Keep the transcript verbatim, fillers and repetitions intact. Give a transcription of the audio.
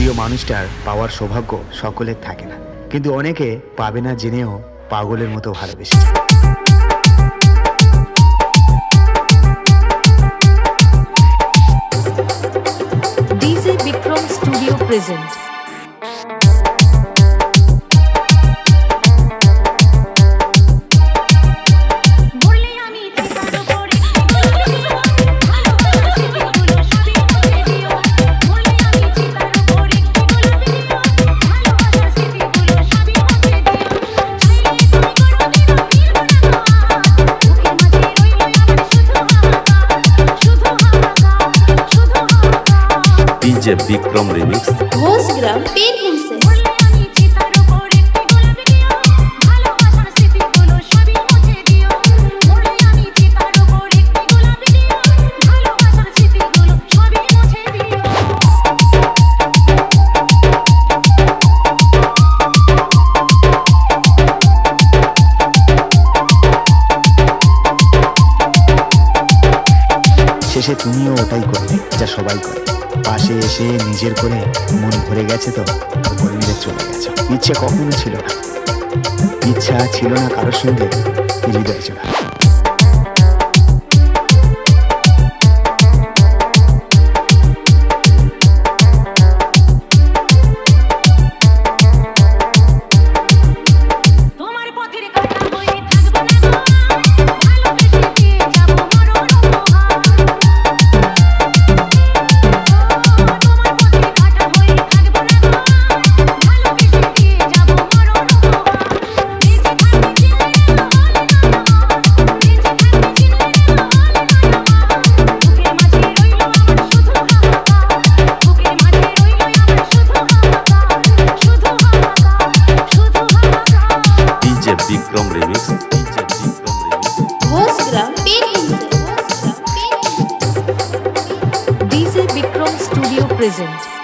প্রিয় মানুষটার পাওয়ার সৌভাগ্য সকলের থাকে না, কিন্তু অনেকে পাবে না জেনেও পাগলের মতো ভালোবেসে। DJ Vikram studio present. DJ Vikram remix Ghoshgram पेन से শেষে তুমিও ওটাই করবে যা সবাই করে, পাশে এসে নিজের করে মন ভরে গেছে তো উপরে মিলে চলে গেছে। ইচ্ছে কখনো ছিল না, ইচ্ছা ছিল না কারোর সঙ্গে হৃদয় জোড়া। Vikram remix DJ Vikram remix Ghoshgram पेन से डीजे विक्रम स्टूडियो प्रेजेंट।